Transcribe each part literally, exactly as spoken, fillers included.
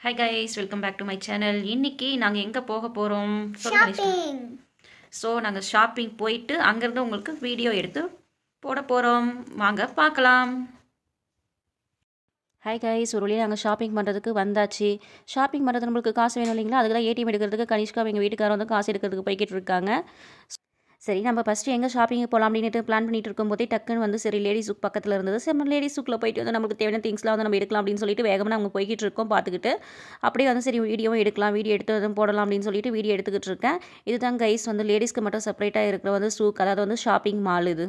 Hi guys, welcome back to my channel. இன்னைக்கு நாங்க எங்க போக போறோம்? ஷாப்பிங். சோ நாங்க ஷாப்பிங் போயிட்டு அங்க இருந்து உங்களுக்கு வீடியோ எடுத்து போட போறோம். வாங்க பார்க்கலாம். ஹாய் கைஸ், ஒரு வழியாக நாங்கள் ஷாப்பிங் பண்ணுறதுக்கு வந்தாச்சு. ஷாப்பிங் பண்ணுறது நம்மளுக்கு காசு வேணும் இல்லைங்களா? அதுக்கு தான் ஏடிஎம் எடுக்கிறதுக்கு கனிஷ்கா எங்கள் வீட்டுக்காரர் வந்து காசு எடுக்கிறதுக்கு போய்கிட்டு இருக்காங்க. சரி, நம்ம ஃபஸ்ட்டு எங்கே ஷாப்பிங் போகலாம் அப்படின்ட்டு பிளான் பண்ணிட்டு இருக்கும்போதே டக்குன்னு வந்து சரி லேடிஸ் சுக் பக்கத்தில் இருந்தது. சரி நம்ம லேடிஸ் சுக்கில் போயிட்டு வந்து நமக்கு தேவையான திங்ஸ்லாம் வந்து நம்ம எடுக்கலாம் அப்படின்னு சொல்லிட்டு வேகமாக நம்ம போய்கிட்டு இருக்கோம் பார்த்துக்கிட்டு. அப்படியே வந்து சரி வீடியோவும் எடுக்கலாம், வீடியோ எடுத்து வந்து போடலாம் அப்படின்னு சொல்லிட்டு வீடியோ எடுத்துக்கிட்டு இருக்கேன். இதுதான் கைஸ் வந்து லேடிஸ்க்கு மட்டும் செப்பரேட்டாக இருக்கிற வந்து சூக், அதாவது வந்து ஷாப்பிங் மால் இது.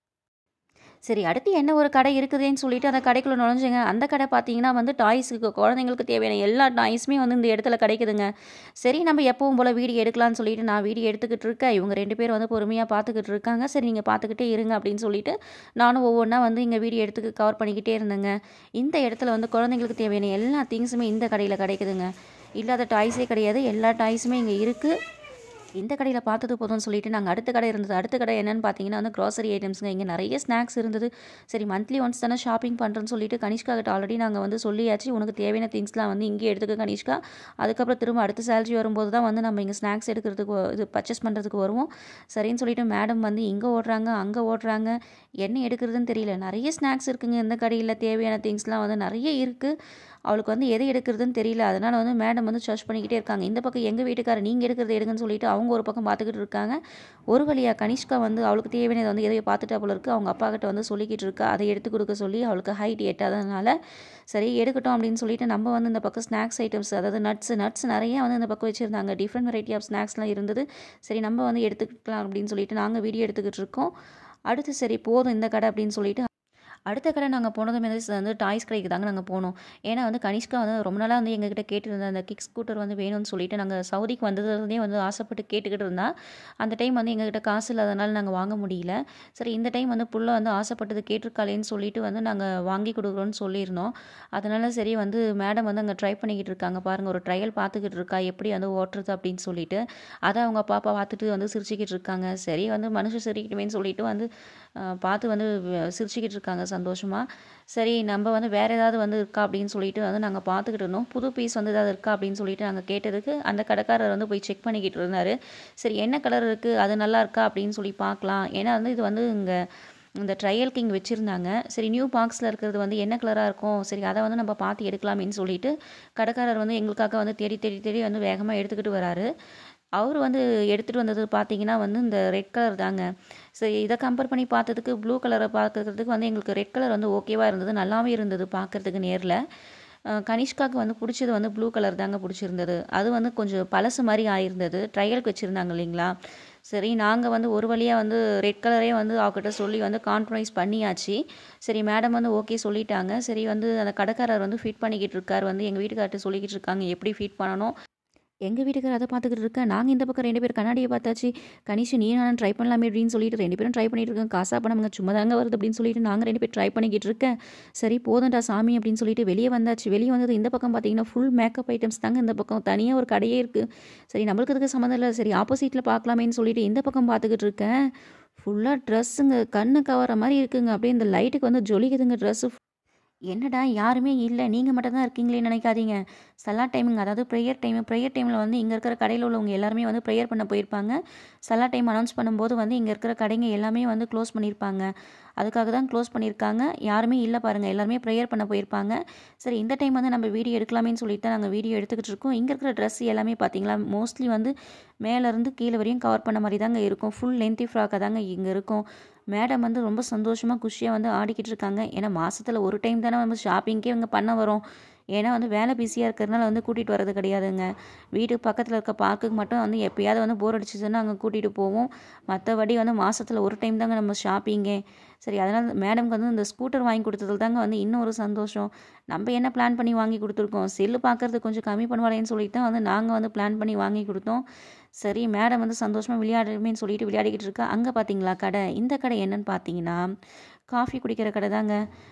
சரி, அடுத்து என்ன ஒரு கடை இருக்குதுன்னு சொல்லிட்டு அந்த கடைக்குள்ளே நுழைஞ்சுங்க. அந்த கடை பார்த்தீங்கன்னா வந்து டாய்ஸுக்கு, குழந்தைங்களுக்கு தேவையான எல்லா டாய்ஸுமே வந்து இந்த இடத்துல கிடைக்குதுங்க. சரி நம்ம எப்பவும் போல் வீடியோ எடுக்கலாம்னு சொல்லிட்டு நான் வீடியோ எடுத்துக்கிட்டு இருக்கேன். இவங்க ரெண்டு பேர் வந்து பொறுமையாக பார்த்துக்கிட்டு இருக்காங்க. சரி நீங்கள் பார்த்துக்கிட்டே இருங்க அப்படின்னு சொல்லிட்டு நானும் ஒவ்வொன்றா வந்து இங்கே வீடியோ எடுத்துக்கு கவர் பண்ணிக்கிட்டே இருந்தேங்க. இந்த இடத்துல வந்து குழந்தைங்களுக்கு தேவையான எல்லா திங்ஸுமே இந்த கடையில் கிடைக்குதுங்க. இல்லாத டாய்ஸே கிடையாது, எல்லா டாய்ஸுமே இங்கே இருக்குது. இந்த கடையில் பார்த்தது போதும்னு சொல்லிட்டு நாங்கள் அடுத்த கடை இருந்தது. அடுத்த கடை என்னென்னு பார்த்தீங்கன்னா வந்து க்ராசரி ஐட்டம்ஸுங்க. இங்கே நிறைய ஸ்நாக்ஸ் இருந்தது. சரி மந்த்லி ஒன்ஸ் தானே ஷாப்பிங் பண்ணுறேன்னு சொல்லிட்டு கனிஷ்கா கிட்ட ஆல்ரெடி நாங்கள் வந்து சொல்லியாச்சு, உனக்கு தேவையான திங்ஸ்லாம் வந்து இங்கே எடுத்துக்க கனிஷ்கா. அதுக்கப்புறம் திரும்ப அடுத்த சேலரி வரும்போது தான் வந்து நம்ம இங்கே ஸ்நாக்ஸ் எடுக்கிறதுக்கு இது பர்ச்சேஸ் பண்ணுறதுக்கு வருவோம். சரின்னு சொல்லிட்டு மேடம் வந்து இங்கே ஓடுறாங்க அங்கே ஓடுறாங்க, என்ன எடுக்கிறதுன்னு தெரியல. நிறைய ஸ்நாக்ஸ் இருக்குங்க இந்த கடையில், தேவையான திங்ஸ்லாம் வந்து நிறைய இருக்குது. அவளுக்கு வந்து எதை எடுக்கிறதுன்னு தெரியல. அதனால் வந்து மேடம் வந்து சர்ச் பண்ணிக்கிட்டே இருக்காங்க. இந்த பக்கம் எங்கள் வீட்டுக்காரர் நீங்கள் எடுக்கிறது எடுங்கன்னு சொல்லிட்டு அவங்க ஒரு பக்கம் பார்த்துக்கிட்டு இருக்காங்க. ஒரு வழியாக கனிஷ்கா வந்து அவளுக்கு தேவையானதை வந்து எதையோ பார்த்துட்டா போல இருக்குது. அவங்க அப்பா கிட்ட வந்து சொல்லிக்கிட்டு இருக்கா, அதை எடுத்து கொடுக்க சொல்லி. அவளுக்கு ஹைட் எட்டாததுனால சரி எடுக்கட்டும் அப்படின்னு சொல்லிட்டு நம்ம வந்து இந்த பக்கம் ஸ்நாக்ஸ் ஐட்டம்ஸ், அதாவது நட்ஸ் நட்ஸ் நிறைய வந்து இந்த பக்கம் வச்சுருந்தாங்க. டிஃப்ரெண்ட் வெரைட்டி ஆஃப் ஸ்நாக்ஸ்லாம் இருந்தது. சரி நம்ம வந்து எடுத்துக்கலாம் அப்படின்னு சொல்லிட்டு நாங்கள் வீடியோ எடுத்துக்கிட்டு இருக்கோம். அடுத்து சரி போதும் இந்த கடை அப்படின்னு சொல்லிட்டு அடுத்த கடை நாங்கள் போனதுமே வந்து டாய்ஸ் கடைக்கு தாங்க நாங்கள் போனோம். ஏன்னா வந்து கனிஷ்கா வந்து ரொம்ப நாளாக வந்து எங்ககிட்ட கேட்டுருந்தா அந்த கிக் ஸ்கூட்டர் வந்து வேணும்னு சொல்லிட்டு நாங்கள் சவுதிக்கு வந்ததுலேருந்தே வந்து ஆசைப்பட்டு கேட்டுக்கிட்டு இருந்தா. அந்த டைம் வந்து எங்ககிட்ட காசு இல்லாதனால நாங்கள் வாங்க முடியல. சரி இந்த டைம் வந்து புள்ள வந்து ஆசைப்பட்டது கேட்டிருக்காளேன்னு சொல்லிட்டு வந்து நாங்கள் வாங்கி கொடுக்குறோன்னு சொல்லியிருந்தோம். அதனால் சரி வந்து மேடம் வந்து அங்கே ட்ரை பண்ணிக்கிட்டு இருக்காங்க பாருங்கள், ஒரு ட்ரையல் பார்த்துக்கிட்டு இருக்கா எப்படி வந்து ஓட்டுறது அப்படின்னு சொல்லிட்டு. அதை அவங்க பாப்பா பார்த்துட்டு வந்து சிரிச்சிக்கிட்டு இருக்காங்க. சரி வந்து மனுஷன் சிரிக்கட்டுமேன்னு சொல்லிட்டு வந்து பார்த்து வந்து சிரிச்சிக்கிட்டு இருக்காங்க சந்தோஷமாக. சரி நம்ம வந்து வேறு ஏதாவது வந்து இருக்கா அப்படின்னு சொல்லிட்டு வந்து நாங்கள் பார்த்துக்கிட்டு இருந்தோம். புது பீஸ் வந்து ஏதாவது இருக்கா அப்படின்னு சொல்லிட்டு நாங்கள் கேட்டதுக்கு அந்த கடைக்காரர் வந்து போய் செக் பண்ணிக்கிட்டு இருந்தார். சரி என்ன கலர் இருக்குது, அது நல்லா இருக்கா அப்படின்னு சொல்லி பார்க்கலாம். ஏன்னா வந்து இது வந்து இங்கே இந்த ட்ரையலுக்கு இங்கே வச்சுருந்தாங்க. சரி நியூ பாக்ஸில் இருக்கிறது வந்து என்ன கலராக இருக்கும், சரி அதை வந்து நம்ம பார்த்து எடுக்கலாமேன்னு சொல்லிட்டு கடைக்காரர் வந்து எங்களுக்காக வந்து தேடி தேடி தேடி வந்து வேகமாக எடுத்துக்கிட்டு வராரு. அவர் வந்து எடுத்துகிட்டு வந்தது பார்த்தீங்கன்னா வந்து இந்த ரெட் கலர் தாங்க. சரி இதை கம்பேர் பண்ணி பார்த்ததுக்கு ப்ளூ கலரை பார்க்கறதுக்கு வந்து எங்களுக்கு ரெட் கலர் வந்து ஓகேவாக இருந்தது, நல்லாவே இருந்தது பார்க்குறதுக்கு நேரில். கனிஷ்காவுக்கு வந்து பிடிச்சது வந்து ப்ளூ கலர் தாங்க பிடிச்சிருந்தது. அது வந்து கொஞ்சம் பழசு மாதிரி ஆயிருந்தது, ட்ரையலுக்கு வச்சுருந்தாங்க இல்லைங்களா. சரி நாங்கள் வந்து ஒரு வழியாக வந்து ரெட் கலரே வந்து அவகிட்ட சொல்லி வந்து காம்ப்ரமைஸ் பண்ணியாச்சு. சரி மேடம் வந்து ஓகே சொல்லிட்டாங்க. சரி வந்து அந்த கடைக்காரர் வந்து ஃபிட் பண்ணிக்கிட்டு இருக்கார், வந்து எங்கள் வீட்டுக்கார்ட்ட சொல்லிக்கிட்டு இருக்காங்க எப்படி ஃபிட் பண்ணணும். எங்கள் வீட்டுக்காரர் அதை பார்த்துக்கிட்டு இருக்கேன். நாங்கள் இந்த பக்கம் ரெண்டு பேர் கண்ணாடியை பார்த்தாச்சு. கனிஷ் நீ நானும் ட்ரை பண்ணலாமே அப்படின்னு சொல்லிட்டு ரெண்டு பேரும் ட்ரை பண்ணிட்டு இருக்கேன். காசா பணம் சும்மா தாங்க வருது அப்படின்னு சொல்லிட்டு நாங்கள் ரெண்டு பேர் ட்ரை பண்ணிக்கிட்டு இருக்கேன். சரி போதும்டா சாமி அப்படின்னு சொல்லிட்டு வெளியே வந்தாச்சு. வெளியே வந்தது இந்த பக்கம் பார்த்தீங்கன்னா ஃபுல் மேக்கப் ஐட்டம்ஸ் தாங்க. இந்த பக்கம் தனியாக ஒரு கடையே இருக்குது. சரி நம்மளுக்கு இதுக்கு சம்மந்தம் இல்லை, சரி ஆப்போசிட்டில் பார்க்கலாமேன்னு சொல்லிட்டு இந்த பக்கம் பார்த்துக்கிட்டு இருக்கேன். ஃபுல்லாக ட்ரெஸ்ஸுங்க, கண்ணு கவர மாதிரி இருக்குங்க. அப்படியே இந்த லைட்டுக்கு வந்து ஜொலிக்குதுங்க ட்ரெஸ்ஸு. என்னடா யாருமே இல்லை, நீங்கள் மட்டும் தான் இருக்கீங்களேன்னு நினைக்காதீங்க. சலா டைமுங்க, அதாவது ப்ரேயர் டைமு. ப்ரேயர் டைமில் வந்து இங்கே இருக்கிற கடையில் உள்ளவங்க எல்லாருமே வந்து ப்ரேயர் பண்ண போயிருப்பாங்க. சலா டைம் அனௌன்ஸ் பண்ணும்போது வந்து இங்கே இருக்கிற கடைங்க எல்லாமே வந்து க்ளோஸ் பண்ணியிருப்பாங்க. அதுக்காக தான் க்ளோஸ் பண்ணியிருக்காங்க. யாருமே இல்லை பாருங்கள், எல்லாருமே ப்ரேயர் பண்ண போயிருப்பாங்க. சரி இந்த டைம் வந்து நம்ம வீடியோ எடுக்கலாமேன்னு சொல்லிட்டு தான் நாங்கள் வீடியோ எடுத்துக்கிட்டு இருக்கோம். இங்கே இருக்கிற ட்ரெஸ் எல்லாமே பார்த்தீங்களா மோஸ்ட்லி வந்து மேலேருந்து கீழே வரையும் கவர் பண்ண மாதிரி தாங்க இருக்கும். ஃபுல் லென்த்தி ஃப்ராக்காக தாங்க இங்கே இருக்கும். மேடம் வந்து ரொம்ப சந்தோஷமாக குஷியாக வந்து ஆடிக்கிட்டு இருக்காங்க. ஏன்னா மாதத்தில் ஒரு டைம் தானே வந்து ஷாப்பிங்கே இவங்க பண்ண வரோம். ஏன்னா வந்து வேலை பிஸியாக இருக்கிறதுனால வந்து கூட்டிகிட்டு வரது கிடையாதுங்க. வீட்டுக்கு பக்கத்தில் இருக்க பார்க்குக்கு மட்டும் வந்து எப்போயாவது வந்து போர் அடிச்சிச்சுன்னா அங்கே கூட்டிகிட்டு போவோம். மற்றபடி வந்து மாதத்தில் ஒரு டைம் தாங்க நம்ம ஷாப்பிங்கே. சரி அதனால் மேடம்க்கு வந்து இந்த ஸ்கூட்டர் வாங்கி கொடுத்ததுல தாங்க வந்து இன்னும் ஒரு சந்தோஷம். நம்ம என்ன பிளான் பண்ணி வாங்கி கொடுத்துருக்கோம், செல்லு பார்க்குறது கொஞ்சம் கம்மி பண்ணுவாளேன்னு சொல்லிட்டு தான் வந்து நாங்கள் வந்து பிளான் பண்ணி வாங்கி கொடுத்தோம். சரி மேடம் வந்து சந்தோஷமாக விளையாடுமேன்னு சொல்லிட்டு விளையாடிக்கிட்டு இருக்கா. அங்கே பார்த்தீங்களா கடை, இந்த கடை என்னன்னு பார்த்தீங்கன்னா காஃபி குடிக்கிற கடை தாங்க.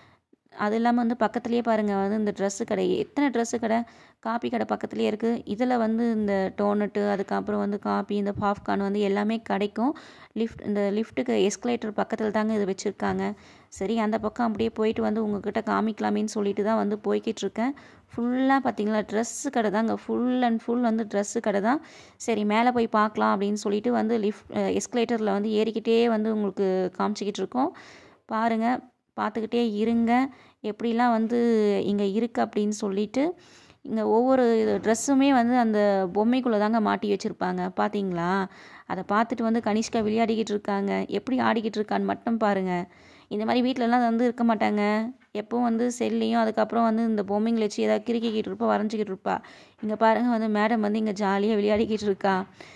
அது இல்லாமல் வந்து பக்கத்துலேயே பாருங்கள் வந்து இந்த ட்ரெஸ்ஸு கடை எத்தனை ட்ரெஸ்ஸு கடை காப்பி கடை பக்கத்துலேயே இருக்குது. இதில் வந்து இந்த டோனட்டு அதுக்கப்புறம் வந்து காப்பி இந்த பாப்கார்ன் வந்து எல்லாமே கிடைக்கும். லிஃப்ட் இந்த லிஃப்ட்டுக்கு எஸ்கலேட்டர் பக்கத்தில் தாங்க இது வச்சுருக்காங்க. சரி அந்த பக்கம் அப்படியே போயிட்டு வந்து உங்ககிட்ட காமிக்கலாமேன்னு சொல்லிட்டு தான் வந்து போய்கிட்டு இருக்கேன். ஃபுல்லாக பார்த்தீங்களா ட்ரெஸ்ஸு கடை தாங்க, ஃபுல் அண்ட் ஃபுல் வந்து ட்ரெஸ்ஸு கடை தான். சரி மேலே போய் பார்க்கலாம் அப்படின்னு சொல்லிட்டு வந்து லிஃப்ட் எஸ்கலேட்டரில் வந்து ஏறிக்கிட்டே வந்து உங்களுக்கு காமிச்சிக்கிட்டு இருக்கோம். பாருங்கள், பார்த்துக்கிட்டே இருங்க எப்படிலாம் வந்து இங்கே இருக்குது அப்படின்னு சொல்லிட்டு. இங்கே ஒவ்வொரு ட்ரெஸ்ஸுமே வந்து அந்த பொம்மைக்குள்ளே தாங்க மாட்டி வச்சுருப்பாங்க பார்த்தீங்களா. அதை பார்த்துட்டு வந்து கனிஷ்கா விளையாடிக்கிட்டு இருக்காங்க. எப்படி ஆடிக்கிட்டு இருக்கான்னு மட்டும் பாருங்கள். இந்த மாதிரி வீட்டிலலாம் வந்து இருக்க மாட்டாங்க. எப்பவும் வந்து செல்லையும் அதுக்கப்புறம் வந்து இந்த பொம்மைங்களை வச்சு ஏதாவது கிறுக்கிக்கிட்டு இருப்பா, வரைஞ்சிக்கிட்டு இருப்பா. இங்கே பாருங்கள் வந்து மேடம் வந்து இங்கே ஜாலியாக விளையாடிக்கிட்டு இருக்கா.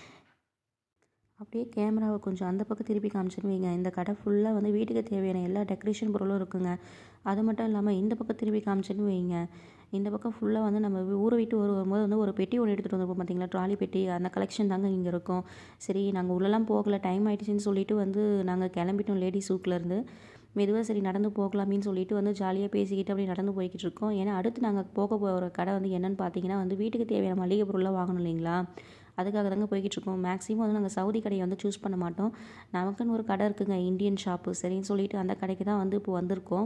அப்படியே கேமராவை கொஞ்சம் அந்த பக்கம் திருப்பி காமிச்சிட்டு வைங்க. இந்த கடை ஃபுல்லாக வந்து வீட்டுக்கு தேவையான எல்லா டெக்கரேஷன் பொருளும் இருக்குங்க. அது மட்டும் இல்லாமல் இந்த பக்கம் திருப்பி காமிச்சிட்டு வைங்க. இந்த பக்கம் ஃபுல்லாக வந்து நம்ம ஊரை விட்டு ஒரு வரும்போது வந்து ஒரு பெட்டி ஒன்று எடுத்துகிட்டு வந்துருப்போம் பார்த்தீங்களா, ட்ராலி பெட்டி. அந்த கலெக்ஷன் தாங்க இங்கே இருக்கும். சரி நாங்கள் உள்ளெல்லாம் போகலை, டைம் ஆகிடுச்சின்னு சொல்லிட்டு வந்து நாங்கள் கிளம்பிட்டோம் லேடிஸ் ஊக்கிலேருந்து. மெதுவாக சரி நடந்து போகலாமின்னு சொல்லிட்டு வந்து ஜாலியாக பேசிக்கிட்டு அப்படி நடந்து போய்கிட்டு இருக்கோம். ஏன்னா அடுத்து நாங்கள் போக போகிற கடை வந்து என்னென்னு பார்த்தீங்கன்னா வந்து வீட்டுக்கு தேவையான மளிகை பொருளாக வாங்கணும் இல்லைங்களா, அதுக்காக தாங்க போய்கிட்டு இருக்கோம். மேக்ஸிமம் வந்து நாங்கள் சவுதி கடையை வந்து சூஸ் பண்ண மாட்டோம். நமக்குன்னு ஒரு கடை இருக்குங்க, இந்தியன் ஷாப்பு. சரின்னு சொல்லிட்டு அந்த கடைக்கு தான் வந்து இப்போ வந்திருக்கோம்.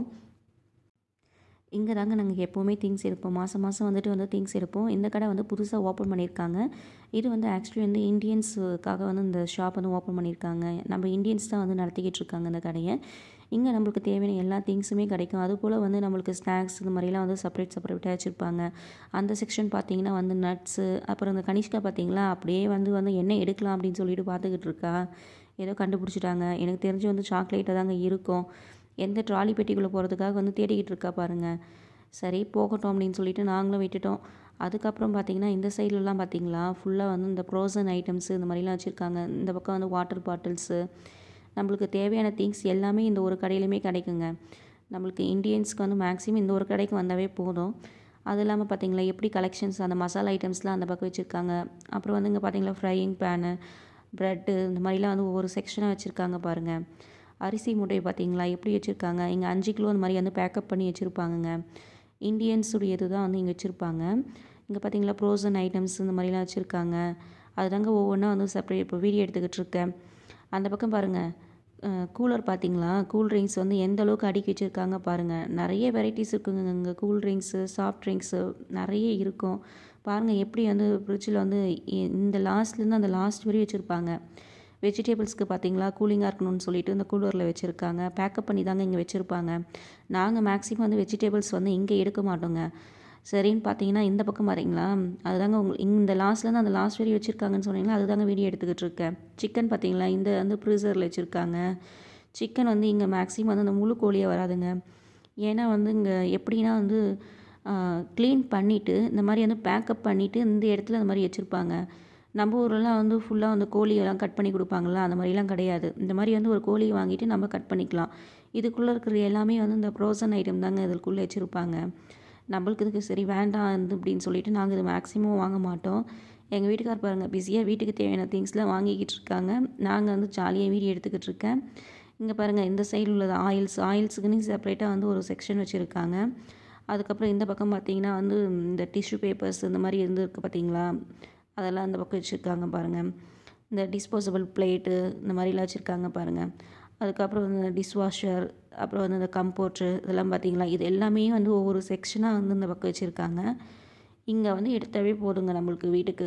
இங்கே தாங்க நாங்கள் எப்போவுமே திங்ஸ் எடுப்போம். மாதம் மாதம் வந்துட்டு வந்து திங்ஸ் எடுப்போம். இந்த கடை வந்து புதுசாக ஓப்பன் பண்ணியிருக்காங்க. இது வந்து ஆக்சுவலி வந்து இந்தியன்ஸுக்காக வந்து இந்த ஷாப் வந்து ஓப்பன் பண்ணியிருக்காங்க. நம்ம இந்தியன்ஸ் தான் வந்து நடத்திக்கிட்டு இருக்காங்க இந்த கடையை. இங்கே நம்மளுக்கு தேவையான எல்லா திங்ஸுமே கிடைக்கும். அதுபோல் வந்து நம்மளுக்கு ஸ்நாக்ஸ் இந்த மாதிரிலாம் வந்து செப்பரேட் செப்பரேட்டாக வச்சுருப்பாங்க. அந்த செக்ஷன் பார்த்திங்கன்னா வந்து நட்ஸு, அப்புறம் இந்த கனிஷ்கா பார்த்திங்களா அப்படியே வந்து வந்து என்ன எடுக்கலாம் அப்படின்னு சொல்லிட்டு பார்த்துக்கிட்டு இருக்கா. ஏதோ கண்டுபிடிச்சிட்டாங்க. எனக்கு தெரிஞ்சு வந்து சாக்லேட்டாக தாங்க இருக்கும். எந்த ட்ராலி பெட்டிக்குள்ளே போகிறதுக்காக வந்து தேடிக்கிட்டு இருக்கா பாருங்கள். சரி போகட்டும் அப்படின்னு சொல்லிட்டு நாங்களும் விட்டுட்டோம். அதுக்கப்புறம் பார்த்திங்கன்னா இந்த சைட்லலாம் பார்த்திங்களா ஃபுல்லாக வந்து இந்த ஃப்ரோசன் ஐட்டம்ஸு இந்த மாதிரிலாம் வச்சுருக்காங்க. இந்த பக்கம் வந்து வாட்டர் பாட்டில்ஸு, நம்மளுக்கு தேவையான திங்ஸ் எல்லாமே இந்த ஒரு கடையிலுமே கிடைக்குங்க. நம்மளுக்கு இந்தியன்ஸ்க்கு வந்து மேக்ஸிமம் இந்த ஒரு கடைக்கு வந்தாவே போதும். அது இல்லாமல் பார்த்திங்களா எப்படி கலெக்ஷன்ஸ் அந்த மசாலா ஐட்டம்ஸ்லாம் அந்த பக்கம் வச்சுருக்காங்க. அப்புறம் வந்து இங்கே பார்த்திங்களா ஃப்ரையிங் பேனு, ப்ரெட்டு இந்த மாதிரிலாம் வந்து ஒவ்வொரு செக்ஷனாக வச்சுருக்காங்க பாருங்கள். அரிசி மூட்டையை பார்த்திங்களா எப்படி வச்சுருக்காங்க. இங்கே அஞ்சு கிலோ இந்த மாதிரி வந்து பேக்கப் பண்ணி வச்சுருப்பாங்கங்க. இந்தியன்ஸுடைய இது தான் வந்து இங்கே வச்சுருப்பாங்க. இங்கே பார்த்திங்களா ஃப்ரோசன் ஐட்டம்ஸ் இந்த மாதிரிலாம் வச்சுருக்காங்க. அதுதாங்க ஒவ்வொன்றா வந்து செப்பரேட் இப்போ வீடியோ எடுத்துக்கிட்டு இருக்கேன். அந்த பக்கம் பாருங்கள் கூலர் பார்த்திங்களா, கூல் ட்ரிங்க்ஸ் வந்து எந்த அளவுக்கு அடுக்கி வச்சுருக்காங்க பாருங்கள். நிறைய வெரைட்டிஸ் இருக்குங்க இங்கே. கூல் ட்ரிங்க்ஸு, சாஃப்ட் ட்ரிங்க்ஸு நிறைய இருக்கும் பாருங்கள். எப்படி வந்து ஃப்ரிட்ஜில் வந்து இந்த லாஸ்ட்லேருந்து அந்த லாஸ்ட் வரையும் வச்சுருப்பாங்க. வெஜிடபிள்ஸ்க்கு பார்த்திங்களா கூலிங்காக இருக்கணும்னு சொல்லிட்டு இந்த கூலரில் வச்சுருக்காங்க. பேக்கப் பண்ணி தாங்க இங்கே வச்சுருப்பாங்க. நாங்கள் மேக்ஸிமம் வந்து வெஜிடபிள்ஸ் வந்து இங்கே எடுக்க மாட்டோங்க. சரின்னு பார்த்தீங்கன்னா இந்த பக்கம் பாருங்களா, அதுதாங்க உங்களுக்கு இந்த லாஸ்ட்லேருந்து அந்த லாஸ்ட் வரையும் வச்சுருக்காங்கன்னு சொன்னீங்களா, அதுதாங்க வீடியோ எடுத்துக்கிட்டு இருக்கேன். சிக்கன் பார்த்தீங்களா இந்த வந்து ப்ரீசரில் வச்சுருக்காங்க. சிக்கன் வந்து இங்கே மேக்ஸிமம் வந்து அந்த முழு கோழியாக வராதுங்க. ஏன்னா வந்து இங்கே எப்படின்னா வந்து க்ளீன் பண்ணிவிட்டு இந்த மாதிரி வந்து பேக்கப் பண்ணிவிட்டு இந்த இடத்துல அந்த மாதிரி வச்சுருப்பாங்க. நம்ம ஊரெலாம் வந்து ஃபுல்லாக வந்து கோழியெல்லாம் கட் பண்ணி கொடுப்பாங்களா, அந்த மாதிரிலாம் கிடையாது. இந்த மாதிரி வந்து ஒரு கோழியை வாங்கிட்டு நம்ம கட் பண்ணிக்கலாம். இதுக்குள்ளே இருக்கிற எல்லாமே வந்து இந்த ஃப்ரோசன் ஐட்டம் தாங்க இதுக்குள்ளே வச்சுருப்பாங்க. நம்மளுக்கு இதுக்கு சரி வேண்டாம் வந்து அப்படின்னு சொல்லிட்டு நாங்கள் இது மேக்ஸிமம் வாங்க மாட்டோம். எங்கள் வீட்டுக்கார் பாருங்கள் பிஸியாக வீட்டுக்கு தேவையான திங்ஸ்லாம் வாங்கிக்கிட்டு இருக்காங்க. நாங்கள் வந்து ஜாலியாக வீடியோ எடுத்துக்கிட்டு இருக்கேன். இங்கே பாருங்கள் இந்த சைடில் உள்ளது ஆயில்ஸ், ஆயில்ஸுக்குன்னு செப்பரேட்டாக வந்து ஒரு செக்ஷன் வச்சுருக்காங்க. அதுக்கப்புறம் இந்த பக்கம் பார்த்திங்கன்னா வந்து இந்த டிஷ்யூ பேப்பர்ஸ் இந்த மாதிரி இருந்து இருக்குது பார்த்திங்களா, அதெல்லாம் அந்த பக்கம் வச்சுருக்காங்க பாருங்கள். இந்த டிஸ்போசபிள் பிளேட்டு இந்த மாதிரிலாம் வச்சுருக்காங்க பாருங்கள். அதுக்கப்புறம் வந்து இந்த டிஷ்வாஷர், அப்புறம் வந்து இந்த கம்போர்ட்ரு இதெல்லாம் பார்த்திங்களா, இது எல்லாமே வந்து ஒவ்வொரு செக்ஷனாக வந்து இந்த பக்கம் வச்சுருக்காங்க. இங்கே வந்து எடுத்தாவே போதுங்க நம்மளுக்கு வீட்டுக்கு.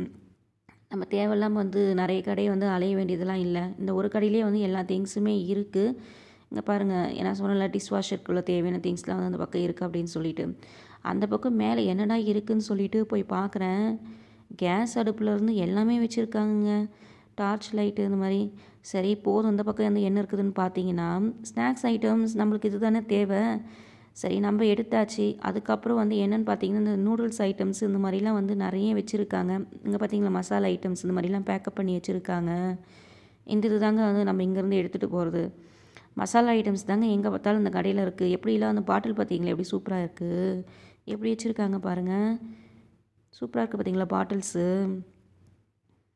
நம்ம தேவையில்லாமல் வந்து நிறைய கடையை வந்து அலைய வேண்டியதெல்லாம் இல்லை. இந்த ஒரு கடையிலே வந்து எல்லா திங்ஸுமே இருக்குது. இங்கே பாருங்கள், ஏன்னா சொன்னல டிஷ்வாஷருக்குள்ள தேவையான திங்ஸ்லாம் வந்து அந்த பக்கம் இருக்குது அப்படின்னு சொல்லிட்டு. அந்த பக்கம் மேலே என்னடா இருக்குதுன்னு சொல்லிட்டு போய் பார்க்குறேன். கேஸ் அடுப்புலேருந்து எல்லாமே வச்சுருக்காங்க. டார்ச் லைட்டு இந்த மாதிரி. சரி போதும், இந்த பக்கம் வந்து என்ன இருக்குதுன்னு பார்த்தீங்கன்னா ஸ்நாக்ஸ் ஐட்டம்ஸ், நம்மளுக்கு இது தானே தேவை. சரி நம்ம எடுத்தாச்சு. அதுக்கப்புறம் வந்து என்னென்னு பார்த்தீங்கன்னா இந்த நூடுல்ஸ் ஐட்டம்ஸ் இந்த மாதிரிலாம் வந்து நிறைய வச்சுருக்காங்க. இங்கே பார்த்தீங்களா மசாலா ஐட்டம்ஸ் இந்த மாதிரிலாம் பேக்கப் பண்ணி வச்சுருக்காங்க. இந்த இது தாங்க வந்து நம்ம இங்கேருந்து எடுத்துகிட்டு போகிறது. மசாலா ஐட்டம்ஸ் தாங்க எங்கே பார்த்தாலும் இந்த கடையில் இருக்குது. எப்படிலாம் அந்த பாட்டில் பார்த்தீங்களா எப்படி சூப்பராக இருக்குது, எப்படி வச்சுருக்காங்க பாருங்கள். சூப்பராக இருக்குது பார்த்தீங்களா பாட்டில்ஸு.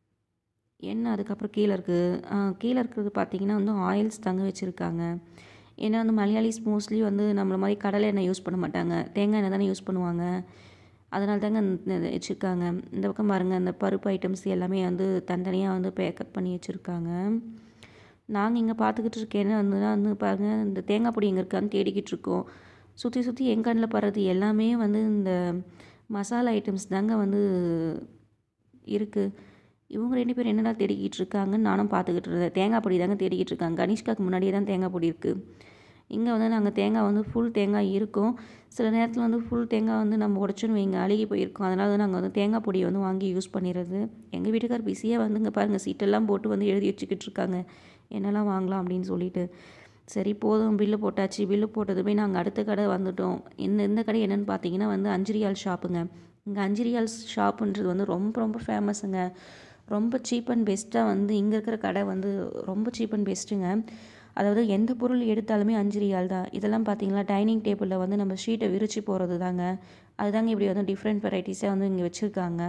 என்ன அதுக்கப்புறம் கீழே இருக்குது, கீழே இருக்கிறது பார்த்திங்கன்னா வந்து ஆயில்ஸ் தாங்க வச்சுருக்காங்க. ஏன்னா வந்து மலையாளிஸ் மோஸ்ட்லி வந்து நம்மள மாதிரி கடலை எண்ணெய் யூஸ் பண்ண மாட்டாங்க, தேங்காய் எண்ணெய் தானே யூஸ் பண்ணுவாங்க. அதனால தாங்க இந்த வச்சுருக்காங்க. இந்த பக்கம் பாருங்கள், அந்த பருப்பு ஐட்டம்ஸ் எல்லாமே வந்து தனித்தனியாக வந்து பேக்கப் பண்ணி வச்சுருக்காங்க. நாங்கள் இங்கே பார்த்துக்கிட்டு இருக்கேன்னு வந்து வந்து பாருங்கள், இந்த தேங்காய் பொடி எங்கே இருக்கான்னு தேடிக்கிட்டு இருக்கோம். சுற்றி சுற்றி என் கண்ணில் படுறது எல்லாமே வந்து இந்த மசாலா ஐட்டம்ஸ் தாங்க வந்து இருக்குது. இவங்க ரெண்டு பேரும் என்னடா தேடிக்கிட்டு இருக்காங்கன்னு நானும் பார்த்துக்கிட்டு இருந்தேன். தேங்காய் பொடி தாங்க தேடிக்கிட்டு இருக்காங்க. கனிஷ்காக்கு முன்னாடியே தான் தேங்காய் பொடி இருக்குது. இங்கே வந்து நாங்கள் தேங்காய் வந்து ஃபுல் தேங்காய் இருக்கும். சில நேரத்தில் வந்து ஃபுல் தேங்காய் வந்து நம்ம உடச்சோன்னு வைங்க அழுகி போயிருக்கோம். அதனால தான் நாங்கள் வந்து தேங்காய் பொடியை வந்து வாங்கி யூஸ் பண்ணிடுறது. எங்கள் வீட்டுக்கார் பிஸியாக வந்து இங்கே பாருங்கள் சீட்டெல்லாம் போட்டு வந்து எழுதி வச்சுக்கிட்டு இருக்காங்க, என்னெல்லாம் வாங்கலாம் அப்படின்னு சொல்லிட்டு. சரி போதும், பில்லு போட்டாச்சு. பில்லு போட்டதுமே நாங்கள் அடுத்த கடை வந்துவிட்டோம். இந்த இந்த கடை என்னென்னு பார்த்தீங்கன்னா வந்து அஞ்சு ரியால் ஷாப்புங்க. இங்கே அஞ்சு ரியால் ஷாப்புன்றது வந்து ரொம்ப ரொம்ப ஃபேமஸுங்க. ரொம்ப சீப் அண்ட் பெஸ்ட்டாக வந்து இங்கே இருக்கிற கடை வந்து ரொம்ப சீப் அண்ட் பெஸ்ட்டுங்க. அதாவது எந்த பொருள் எடுத்தாலுமே அஞ்சு ரியால் தான். இதெல்லாம் பார்த்தீங்களா, டைனிங் டேபிளில் வந்து நம்ம ஷீட்டை விரித்து போகிறது தாங்க. அதுதாங்க இப்படி வந்து டிஃப்ரெண்ட் வெரைட்டிஸாக வந்து இங்கே வச்சுருக்காங்க.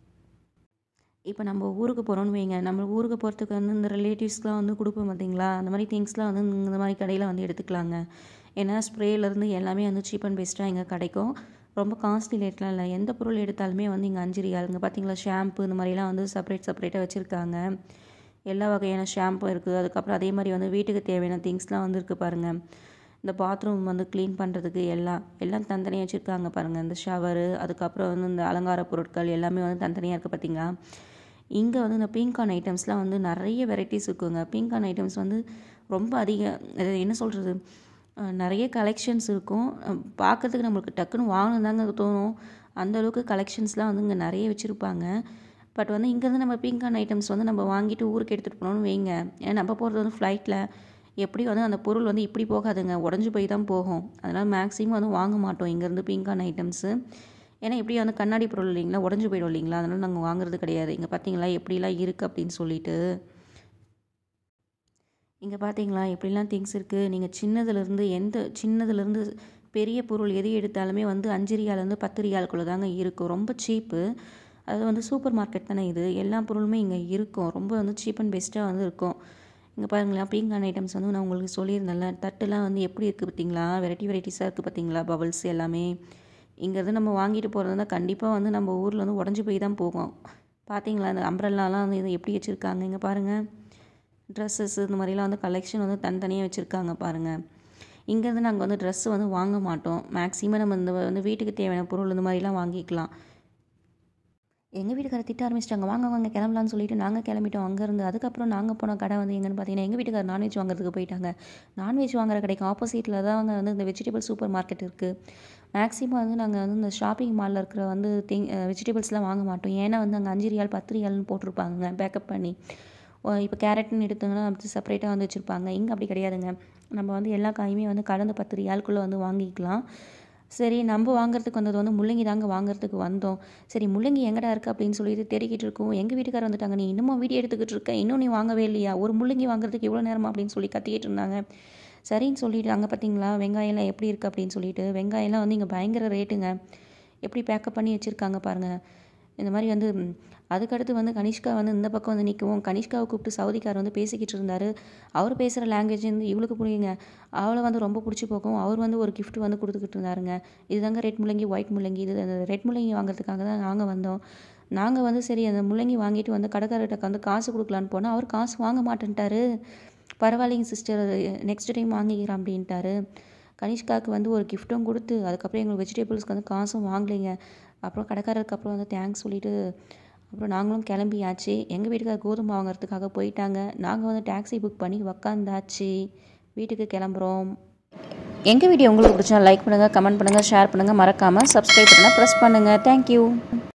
இப்போ நம்ம ஊருக்கு போகிறோன்னு வைங்க, நம்ம ஊருக்கு போகிறதுக்கு வந்து இந்த ரிலேட்டிவ்ஸ்லாம் வந்து கொடுப்போம் பார்த்தீங்களா, அந்த மாதிரி திங்ஸ்லாம் வந்து இந்த மாதிரி கடையில் வந்து எடுத்துக்கலாங்க. ஏன்னா ஸ்ப்ரேலேருந்து எல்லாமே வந்து சீப் அண்ட் பெஸ்ட்டாக இங்கே கிடைக்கும். ரொம்ப காஸ்ட்லி ரேட்லாம் இல்லை. எந்த பொருள் எடுத்தாலுமே வந்து இங்கே அஞ்சு ரியாலுங்க. பார்த்தீங்களா, ஷாம்பு இந்த மாதிரிலாம் வந்து செப்பரேட் செப்பரேட்டாக வச்சுருக்காங்க. எல்லா வகையான ஷாம்பு இருக்குது. அதுக்கப்புறம் அதே மாதிரி வந்து வீட்டுக்கு தேவையான திங்ஸ்லாம் வந்து இருக்குது பாருங்கள். இந்த பாத்ரூம் வந்து க்ளீன் பண்ணுறதுக்கு எல்லாம் எல்லாம் தனித்தனியாக வச்சுருக்காங்க பாருங்கள். இந்த ஷவரு, அதுக்கப்புறம் வந்து இந்த அலங்கார பொருட்கள் எல்லாமே வந்து தனித்தனியாக இருக்குது பார்த்தீங்களா. இங்கே வந்து இந்த பீங்கான் ஐட்டம்ஸ்லாம் வந்து நிறைய வெரைட்டிஸ் இருக்குங்க. பீங்கான் ஐட்டம்ஸ் வந்து ரொம்ப அதிக, என்ன சொல்கிறது, நிறைய கலெக்ஷன்ஸ் இருக்கும். பார்க்குறதுக்கு நம்மளுக்கு டக்குன்னு வாங்கணும் தாங்க தோணும். அந்தளவுக்கு கலெக்ஷன்ஸ்லாம் வந்து இங்கே நிறைய வச்சுருப்பாங்க. பட் வந்து இங்கேருந்து நம்ம பீங்கான் ஐட்டம்ஸ் வந்து நம்ம வாங்கிட்டு ஊருக்கு எடுத்துகிட்டு போனோம்னு வைங்க, ஏன்னா நம்ம போகிறது வந்து ஃப்ளைட்டில் எப்படி வந்து அந்த பொருள் வந்து இப்படி போகாதுங்க, உடஞ்சி போய் தான் போகும். அதனால் மேக்ஸிமம் வந்து வாங்க மாட்டோம் இங்கேருந்து பீங்கான் ஐட்டம்ஸு. ஏன்னா எப்படி வந்து கண்ணாடி பொருள் இல்லைங்களா, உடஞ்சி போயிடும் இல்லைங்களா, அதனால் நாங்கள் வாங்குறது கிடையாது. இங்கே பார்த்தீங்களா எப்படிலாம் இருக்குது அப்படின்னு சொல்லிட்டு. இங்கே பார்த்தீங்களா எப்படிலாம் திங்ஸ் இருக்குது. நீங்கள் சின்னதுலேருந்து எந்த சின்னதுலேருந்து பெரிய பொருள் எது எடுத்தாலுமே வந்து அஞ்சு ரியாலேருந்து பத்து ரியாலுக்குள்ளே தாங்க இருக்கும். ரொம்ப சீப்பு. அது வந்து சூப்பர் மார்க்கெட் தானே இது, எல்லா பொருளுமே இங்கே இருக்கும். ரொம்ப வந்து சீப் அண்ட் பெஸ்ட்டாக வந்து இருக்கும். இங்கே பாருங்களேன், பீங்கான் ஐட்டம்ஸ் வந்து நான் உங்களுக்கு சொல்லியிருந்தேன்ல, தட்டுலாம் வந்து எப்படி இருக்குது பார்த்தீங்களா, வெரைட்டி வெரைட்டிஸாக இருக்குது பார்த்தீங்களா, பபுள்ஸ் எல்லாமே. இங்கேருந்து நம்ம வாங்கிட்டு போகிறது தான் கண்டிப்பாக வந்து நம்ம ஊரில் வந்து உடஞ்சி போய் தான் போகும். பார்த்தீங்களா இந்த அம்ப்ரெல்லாலாம் வந்து இது எப்படி வச்சுருக்காங்க. இங்கே பாருங்கள், ட்ரெஸ்ஸஸ் இந்த மாதிரிலாம் வந்து கலெக்ஷன் வந்து தனித்தனியாக வச்சுருக்காங்க பாருங்கள். இங்கேருந்து நாங்கள் வந்து ட்ரெஸ்ஸு வந்து வாங்க மாட்டோம். மேக்ஸிமம் நம்ம இந்த வந்து வீட்டுக்கு தேவையான பொருள் இந்த மாதிரிலாம் வாங்கிக்கலாம். எங்கள் வீட்டுக்காரர் திட்ட ஆரம்பிச்சிட்டாங்க, வாங்க வாங்க கிளம்பலான்னு சொல்லிட்டு நாங்கள் கிளம்பிட்டோம் அங்கேருந்து. அதுக்கப்புறம் நாங்கள் போன கடை வந்து எங்கன்னு பார்த்தீங்கன்னா, எங்கள் வீட்டுக்காரர் நான்வெஜ் வாங்குறதுக்கு போயிட்டாங்க. நான்வெஜ் வாங்குற கடைக்கு ஆப்போசிட்டில் தான் அங்கே வந்து இந்த வெஜிடபிள் சூப்பர் மார்க்கெட் இருக்குது. மேக்ஸிமம் வந்து நாங்கள் வந்து இந்த ஷாப்பிங் மாலில் இருக்கிற வந்து திங் வெஜிடபிள்ஸ்லாம் வாங்க மாட்டோம். ஏன்னா வந்து அங்கே அஞ்சு ரியால் பத்து ரியால்னு போட்டிருப்பாங்க பேக்கப் பண்ணி. இப்போ கேரட்னு எடுத்தோங்கன்னா அது செப்பரேட்டாக வந்து வச்சுருப்பாங்க. இங்கே அப்படி கிடையாதுங்க. நம்ம வந்து எல்லா காயுமே வந்து கலந்து பத்து ரியாலுக்குள்ளே வந்து வாங்கிக்கலாம். சரி நம்ம வாங்குறதுக்கு வந்தது வந்து முள்ளங்கி தாங்க வாங்குறதுக்கு வந்தோம். சரி முள்ளங்கி எங்கடா இருக்குது அப்படின்னு சொல்லிட்டு தேடிக்கிட்டு இருக்கோம். எங்கள் வீட்டுக்காரர் வந்துட்டாங்க, நீ இன்னமும் வீடியோ எடுத்துக்கிட்டு இருக்க, இன்னும் நீ வாங்கவே இல்லையா, ஒரு முள்ளங்கி வாங்குறதுக்கு எவ்வளோ நேரமா அப்படின்னு சொல்லி கத்திக்கிட்டு இருந்தாங்க. சரின்னு சொல்லிட்டு அங்கே பார்த்தீங்களா வெங்காயம்லாம் எப்படி இருக்குது அப்படின்னு சொல்லிட்டு, வெங்காயம்லாம் வந்து இங்கே பயங்கர ரேட்டுங்க. எப்படி பேக்கப் பண்ணி வச்சுருக்காங்க பாருங்கள். இந்த மாதிரி வந்து அதுக்கடுத்து வந்து கனிஷ்கா வந்து இந்த பக்கம் வந்து நிற்கவும், கனிஷ்காவை கூப்பிட்டு சவுதிக்கார் வந்து பேசிக்கிட்டு இருந்தார். அவர் பேசுகிற லாங்குவேஜ் வந்து இவளுக்கு புரியுங்க. அவளை வந்து ரொம்ப பிடிச்சி போகும். அவர் வந்து ஒரு கிஃப்ட் வந்து கொடுத்துக்கிட்டு இருந்தாருங்க. இதுதாங்க ரெட் முள்ளங்கி, ஒயிட் முள்ளங்கி. இது அந்த ரெட் முள்ளங்கி வாங்குறதுக்காக தான் நாங்கள் வந்தோம். நாங்கள் வந்து சரி அந்த முள்ளங்கி வாங்கிட்டு வந்து கடைக்காரர்கிட்ட வந்து காசு கொடுக்கலான்னு போனால் அவர் காசு வாங்க மாட்டேன்ட்டாரு. பரவாயில்லைங்க சிஸ்டர், நெக்ஸ்ட் டைம் வாங்கிக்கிறேன் அப்படின்ட்டாரு. கனிஷ்காவுக்கு வந்து ஒரு கிஃப்ட்டும் கொடுத்து அதுக்கப்புறம் எங்களுக்கு வெஜிடபிள்ஸ்க்கு வந்து காசும் வாங்கலைங்க. அப்புறம் கடைக்காரருக்கு அப்புறம் வந்து தேங்க்ஸ் சொல்லிவிட்டு அப்புறம் நாங்களும் கிளம்பியாச்சு. எங்கள் வீட்டுக்கார் கோதுமை வாங்குறதுக்காக போயிட்டாங்க. நாங்கள் வந்து டாக்ஸி புக் பண்ணி உக்காந்தாச்சு, வீட்டுக்கு கிளம்புறோம். எங்கள் வீடியோ உங்களுக்கு பிடிச்சா லைக் பண்ணுங்கள், கமெண்ட் பண்ணுங்கள், ஷேர் பண்ணுங்கள், மறக்காமல் சப்ஸ்கிரைப் பண்ணுங்கள், ப்ரெஸ் பண்ணுங்கள். தேங்க்யூ.